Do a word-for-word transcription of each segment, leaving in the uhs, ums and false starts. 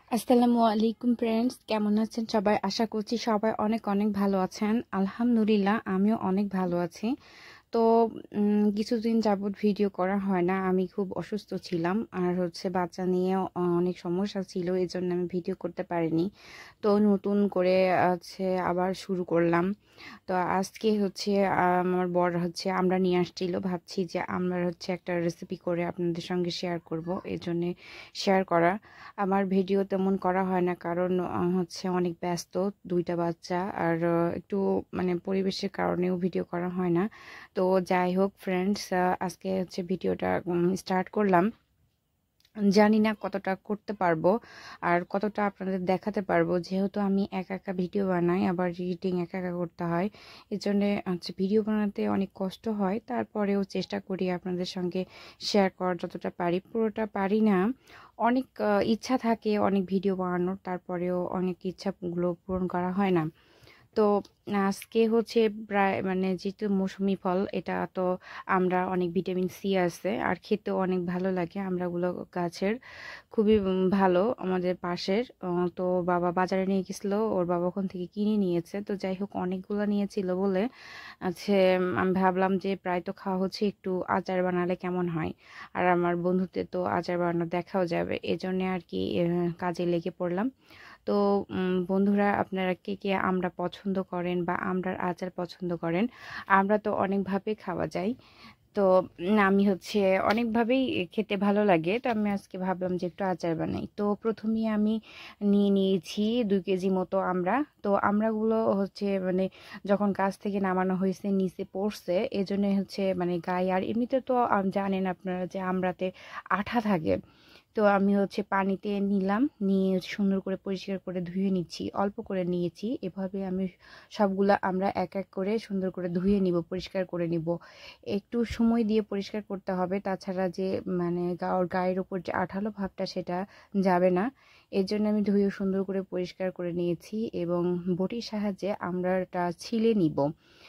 আসসালামু আলাইকুম ফ্রেন্ডস, কেমন আছেন সবাই? আশা করছি সবাই অনেক অনেক ভালো আছেন। আলহামদুলিল্লাহ, আমিও অনেক ভালো আছি। তো উম, কিছুদিন যাবত ভিডিও করা হয় না, আমি খুব অসুস্থ ছিলাম আর হচ্ছে বাচ্চা নিয়ে অনেক সমস্যা ছিল, এই জন্য আমি ভিডিও করতে পারিনি। তো নতুন করে হচ্ছে আবার শুরু করলাম। তো আজকে হচ্ছে আহ, আমার বর হচ্ছে আমরা নিয়ে আসছিল, ভাবছি যে আমরা হচ্ছে একটা রেসিপি করে আপনাদের সঙ্গে শেয়ার করব, এই জন্যে শেয়ার করা। আমার ভিডিও তেমন করা হয় না, কারণ আহ, হচ্ছে অনেক ব্যস্ত, দুইটা বাচ্চা আর আহ, একটু মানে পরিবেশের কারণেও ভিডিও করা হয় না। তো যাই হোক ফ্রেন্ডস, আজকে হচ্ছে ভিডিওটা স্টার্ট করলাম। জানি না কতটা করতে পারবো আর কতটা আপনাদের দেখাতে পারবো, যেহেতু আমি একা একা ভিডিও বানাই, আবার এডিটিং একা একা করতে হয়। এর জন্য হচ্ছে ভিডিও বানাতে অনেক কষ্ট হয়, তারপরেও চেষ্টা করি আপনাদের সঙ্গে শেয়ার করার যতটা পারি। পুরোটা পারি না, অনেক আহ, ইচ্ছা থাকে অনেক ভিডিও বানানোর, তারপরেও অনেক ইচ্ছাগুলো পূরণ করা হয় না। তো আজকে হচ্ছে প্রায় মানে যেহেতু মৌসুমি ফল, এটা তো আমরা অনেক ভিটামিন সি আছে আর খেতেও অনেক ভালো লাগে। আমরাগুলো গাছের খুবই উম, ভালো আমাদের পাশের। আহ, তো বাবা বাজারে নিয়ে গেছিল, ওর বাবা ওখান থেকে কিনে নিয়েছে। তো যাই হোক, অনেকগুলো নিয়েছিল বলে আছে, আমি ভাবলাম যে প্রায় তো খাওয়া হচ্ছে, একটু আচার বানালে কেমন হয়। আর আমার বন্ধুদের তো আচার বানানো দেখাও যাবে, এজন্য আর কি আহ, কাজে লেগে পড়লাম। তো উম, বন্ধুরা, আপনারা কে কে আমরা পছন্দ করেন বা আমরার আচার পছন্দ করেন? আমরা তো অনেকভাবে খাওয়া যায়। তো উম, আমি হচ্ছে অনেকভাবেই খেতে ভালো লাগে, তো আমি আজকে ভাবলাম যে একটু আচার বানাই। তো প্রথমেই আমি নিয়ে নিয়েছি দুই কেজি মতো আমরা। তো আমড়াগুলো হচ্ছে মানে যখন গাছ থেকে নামানো হয়েছে নিচে পড়ছে, এজন্য হচ্ছে মানে গায়ে, আর এমনিতে তো আম, জানেন আপনারা যে আমড়াতে আঠা থাকে। তো আমি হচ্ছে পানিতে নিলাম, নিয়ে সুন্দর করে পরিষ্কার করে ধুয়ে নিচ্ছি, অল্প করে নিয়েছি। এভাবে আমি সবগুলা আমরা এক এক করে সুন্দর করে ধুয়ে নিব, পরিষ্কার করে নিব। একটু সময় দিয়ে পরিষ্কার করতে হবে, তাছাড়া যে মানে গা- ওর গায়ের ওপর যে আঠালো ভাবটা সেটা যাবে না। এর জন্য আমি ধুয়ে সুন্দর করে পরিষ্কার করে নিয়েছি এবং বটির সাহায্যে আমরাটা ছিলে নিব।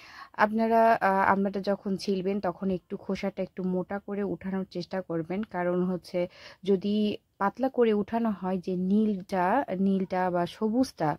আপনারা আহ, আমড়াটা যখন ছিলবেন তখন একটু খোসাটা একটু মোটা করে উঠানোর চেষ্টা করবেন, কারণ হচ্ছে যদি পাতলা করে উঠানো হয়, যে নীলটা নীলটা বা সবুজটা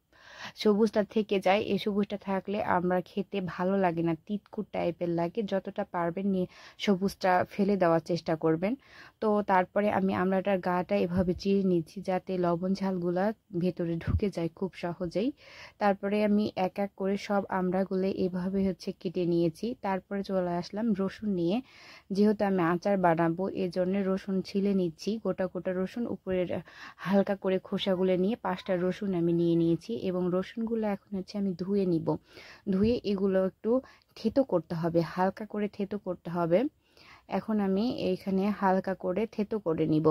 সবুজটা থেকে যায়, এই সবুজটা থাকলে আমরা খেতে ভালো লাগে না, তিতকুট টাইপের লাগে। যতটা পারবেন নিয়ে সবুজটা ফেলে দেওয়ার চেষ্টা করবেন। তো তারপরে আমি আমড়াটার গাটা এভাবে চিড়ে নিচ্ছি, যাতে লবণ ঝালগুলা ভেতরে ঢুকে যায় খুব সহজেই। তারপরে আমি এক এক করে সব আমড়াগুলো এভাবে হচ্ছে কেটে নিয়েছি। তারপরে চলে আসলাম রসুন নিয়ে, যেহেতু আমি আচার বানাবো এজন্য রসুন ছিলে নিচ্ছি, গোটা গোটা রসুন উপরের হালকা করে খোসাগুলো নিয়ে পাঁচটা রসুন আমি নিয়ে নিয়েছি, এবং রসুনগুলো এখন হচ্ছে আমি ধুয়ে নিব। ধুয়ে এগুলো একটু থেতো করতে হবে, হালকা করে থেতো করতে হবে। এখন আমি এইখানে হালকা করে থেতো করে নিব।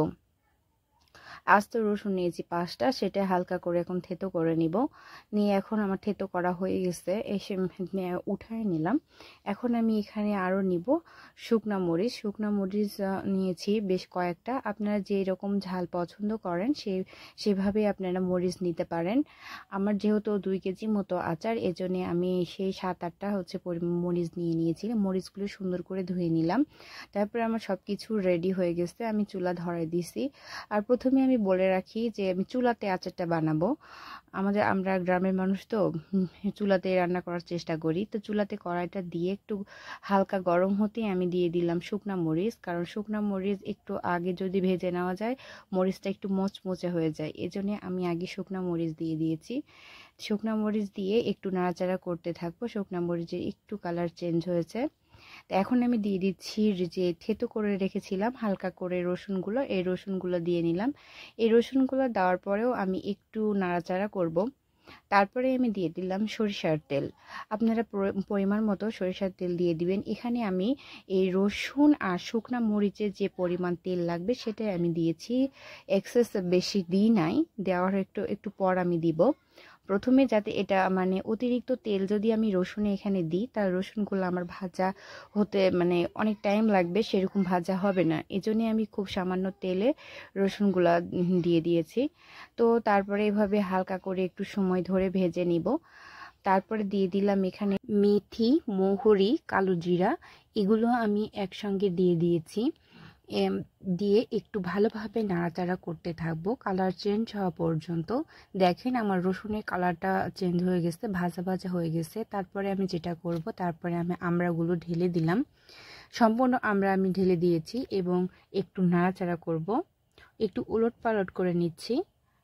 আস্ত রসুন নিয়েছি পাঁচটা, সেটা হালকা করে এখন থেতো করে নিব। নিয়ে এখন আমার থেতো করা হয়ে গেছে, এসে উঠায় নিলাম। এখন আমি এখানে আরও নিব শুকনা মরিচ। শুকনা মরিচ আহ, নিয়েছি বেশ কয়েকটা। আপনারা যে রকম ঝাল পছন্দ করেন সেই সেভাবে আপনারা মরিচ নিতে পারেন। আমার যেহেতু দুই কেজি মতো আচার, এজন্য আমি সেই সাত আটটা হচ্ছে মরিচ নিয়ে নিয়েছি। মরিচগুলো সুন্দর করে ধুয়ে নিলাম। তারপরে আমার সব কিছু রেডি হয়ে গেছে, আমি চুলা ধরাই দিছি। আর প্রথমে আমি বলে রাখি যে আমি চুলাতে আচারটা বানাবো। আমাদের আমরা গ্রামের মানুষ তো উম, চুলাতে রান্না করার চেষ্টা করি। তো চুলাতে কড়াইটা দিয়ে একটু হালকা গরম হতে আমি দিয়ে দিলাম শুকনা মরিচ, কারণ শুকনা মরিচ একটু আগে যদি ভেজে নেওয়া যায় মরিচটা একটু মচমচে হয়ে যায়, এজন্য আমি আগে শুকনা মরিচ দিয়ে দিয়েছি। শুকনা মরিচ দিয়ে একটু নাড়াচাড়া করতে থাকবো। শুকনা মরিচের একটু কালার চেঞ্জ হয়েছে। তো এখন আমি দিয়ে দিচ্ছি যে থেতো করে রেখেছিলাম হালকা করে রসুনগুলো, এই রসুনগুলো দিয়ে নিলাম। এই রসুনগুলো দেওয়ার পরেও আমি একটু নাড়াচাড়া করব। তারপরে আমি দিয়ে দিলাম সরিষার তেল। আপনারা পরিমাণ মতো সরিষার তেল দিয়ে দিবেন। এখানে আমি এই রসুন আর শুকনা মরিচের যে পরিমাণ তেল লাগবে সেটাই আমি দিয়েছি, এক্সেস বেশি দিই নাই, দেওয়ার একটু একটু পর আমি দিব। প্রথমে যাতে এটা মানে অতিরিক্ত তেল যদি আমি রসুনে এখানে দিই, তার রসুনগুলো আমার ভাজা হতে মানে অনেক টাইম লাগবে, সেরকম ভাজা হবে না। এজন্যই আমি খুব সামান্য তেলে রসুনগুলা দিয়ে দিয়েছি। তো তারপরে এভাবে হালকা করে একটু সময় ধরে ভেজে নিব। তারপরে দিয়ে দিলাম এখানে মেথি, মৌহরি, কালো জিরা, এগুলো আমি একসঙ্গে দিয়ে দিয়েছি। দিয়ে একটু ভালোভাবে নাড়াচাড়া করতে থাকবো কালার চেঞ্জ হওয়া পর্যন্ত। দেখেন আমার রসুনের কালারটা চেঞ্জ হয়ে গেছে, ভাজা ভাজা হয়ে গেছে। তারপরে আমি যেটা করব, তারপরে আমি আমড়াগুলো ঢেলে দিলাম। সম্পূর্ণ আমড়া আমি ঢেলে দিয়েছি এবং একটু নাড়াচাড়া করব, একটু উলট পালট করে নিচ্ছি।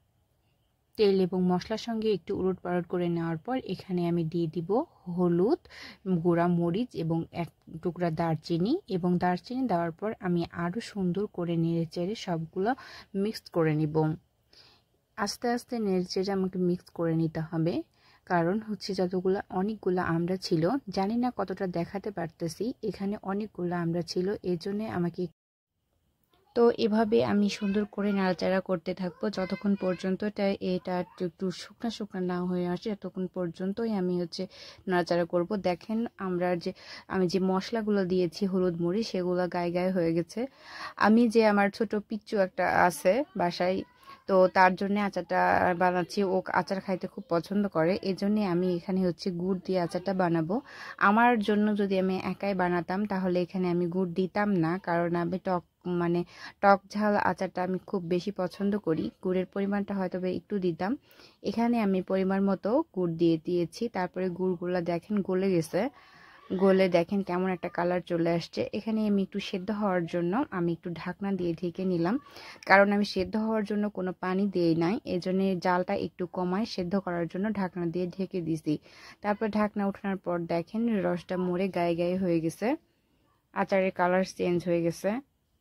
তেল এবং মশলার সঙ্গে একটু উলট পালট করে নেওয়ার পর এখানে আমি দিয়ে দিব হলুদ, গুঁড়া মরিচ এবং এক টুকরা দারচিনি। এবং দারচিনি দেওয়ার পর আমি আরও সুন্দর করে নেড়ে চেড়ে সবগুলো মিক্স করে নিব। আস্তে আস্তে নেড়ে চেড়ে আমাকে মিক্স করে নিতে হবে, কারণ হচ্ছে যতগুলো অনেকগুলো আমড়া ছিল, জানি না কতটা দেখাতে পারতেছি, এখানে অনেকগুলো আমড়া ছিল, এই জন্যে আমাকে। তো এভাবে আমি সুন্দর করে নাড়াচাড়া করতে থাকবো যতক্ষণ পর্যন্ত এটা একটু শুকনা শুকনা না হয়ে আসে, ততক্ষণ পর্যন্তই আমি হচ্ছে নাড়াচাড়া করব। দেখেন আমরা যে আমি যে মশলাগুলো দিয়েছি হলুদ মরিচ, সেগুলো গায়ে গায়ে হয়ে গেছে। আমি যে আমার ছোট পিচ্চু একটা আছে বাসায়, তো তার জন্য আচারটা বানাচ্ছি। ও আচার খাইতে খুব পছন্দ করে, এজন্যে আমি এখানে হচ্ছে গুড় দিয়ে আচারটা বানাবো। আমার জন্য যদি আমি একাই বানাতাম তাহলে এখানে আমি গুড় দিতাম না, কারণ আমি টক মানে টক ঝাল আচারটা আমি খুব বেশি পছন্দ করি। গুড়ের পরিমাণটা হয়তো একটু দিতাম। এখানে আমি পরিমাণ মতো গুড় দিয়ে দিয়েছি। তারপরে গুড়গুলো দেখেন গলে গেছে, গলে দেখেন কেমন একটা কালার চলে আসছে। এখানে আমি একটু সেদ্ধ হওয়ার জন্য আমি একটু ঢাকনা দিয়ে ঢেকে নিলাম, কারণ আমি সেদ্ধ হওয়ার জন্য কোনো পানি দিই নাই, এজন্য জালটা একটু কমায় সেদ্ধ করার জন্য ঢাকনা দিয়ে ঢেকে দিছি। তারপর ঢাকনা ওঠানোর পর দেখেন রসটা মরে গায়ে গায়ে হয়ে গেছে, আচারের কালার চেঞ্জ হয়ে গেছে।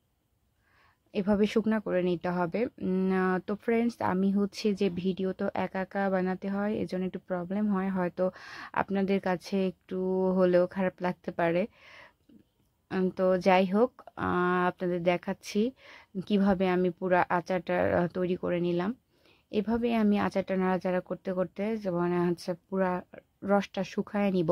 এভাবে শুকনা করে নিতে হবে। তো ফ্রেন্ডস, আমি হচ্ছে যে ভিডিও তো একা একা বানাতে হয়, এজন্য একটু প্রবলেম হয়, হয়তো আপনাদের কাছে একটু হলেও খারাপ লাগতে পারে। তো যাই হোক, আপনাদের দেখাচ্ছি কিভাবে আমি পুরো আচারটা তৈরি করে নিলাম। এভাবে আমি আচারটা নাড়াচাড়া করতে করতে যেমন হচ্ছে পুরা রসটা শুকায় নিব।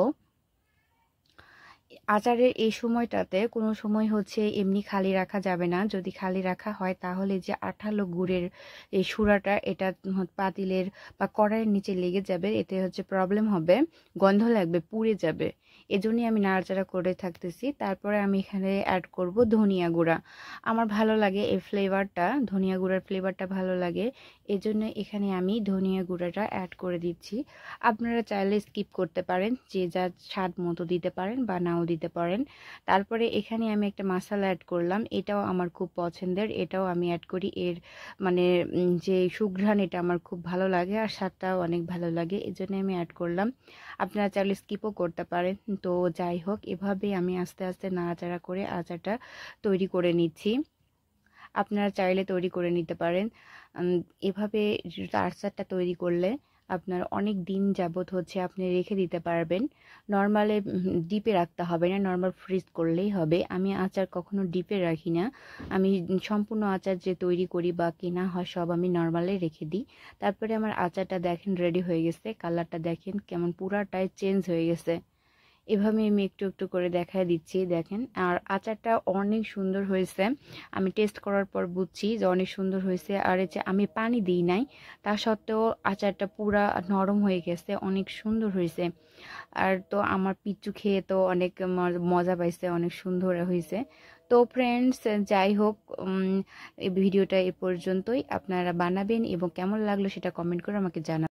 আচারের এই সময়টাতে কোনো সময় হচ্ছে এমনি খালি রাখা যাবে না। যদি খালি রাখা হয় তাহলে যে আঠালো গুড়ের এই সুরাটা এটা পাতিলের বা কড়াইয়ের নিচে লেগে যাবে, এতে হচ্ছে প্রবলেম হবে, গন্ধ লাগবে, পুড়ে যাবে। এজন্যই আমি নাড়াচাড়া করে থাকতেছি। তারপরে আমি এখানে অ্যাড করব ধনিয়া গুঁড়া। আমার ভালো লাগে এই ফ্লেভারটা, ধনিয়া গুঁড়ার ফ্লেভারটা ভালো লাগে, এজন্য এখানে আমি ধনিয়া গুঁড়াটা অ্যাড করে দিচ্ছি। আপনারা চাইলে স্কিপ করতে পারেন, যে যার স্বাদ মতো দিতে পারেন বা নাও দিতে পারেন। তারপরে এখানে আমি একটা মশলা অ্যাড করলাম, এটাও আমার খুব পছন্দের, এটাও আমি অ্যাড করি। এর মানে যে সুঘ্রাণ, এটা আমার খুব ভালো লাগে আর স্বাদটাও অনেক ভালো লাগে, এজন্য আমি অ্যাড করলাম। আপনারা চাইলে স্কিপও করতে পারেন। তো যাই হোক, এভাবেই আমি আস্তে আস্তে নাড়াচাড়া করে আচারটা তৈরি করে নিচ্ছি। আপনারা চাইলে তৈরি করে নিতে পারেন। এভাবে আচারটা তৈরি করলে আপনার অনেক দিন যাবত হচ্ছে আপনি রেখে দিতে পারবেন। নর্মালে ডিপে রাখতে হবে না, নর্মাল ফ্রিজ করলেই হবে। আমি আচার কখনো ডিপে রাখি না, আমি সম্পূর্ণ আচার যে তৈরি করি বা কেনা হয় সব আমি নর্মালে রেখে দিই। তারপরে আমার আচারটা দেখেন রেডি হয়ে গেছে, কালারটা দেখেন কেমন পুরাটাই চেঞ্জ হয়ে গেছে। এভাবে আমি একটু একটু করে দেখায় দিচ্ছি, দেখেন। আর আচারটা অনেক সুন্দর হয়েছে, আমি টেস্ট করার পর বুঝছি যে অনেক সুন্দর হয়েছে। আর এই যে আমি পানি দিই নাই, তা সত্ত্বেও আচারটা পুরা নরম হয়ে গেছে, অনেক সুন্দর হয়েছে। আর তো আমার পিচ্চু খেয়ে তো অনেক মজা পাইছে, অনেক সুন্দর হয়েছে। তো ফ্রেন্ডস, যাই হোক, এই ভিডিওটা এ পর্যন্তই। আপনারা বানাবেন এবং কেমন লাগলো সেটা কমেন্ট করে আমাকে জানাবেন।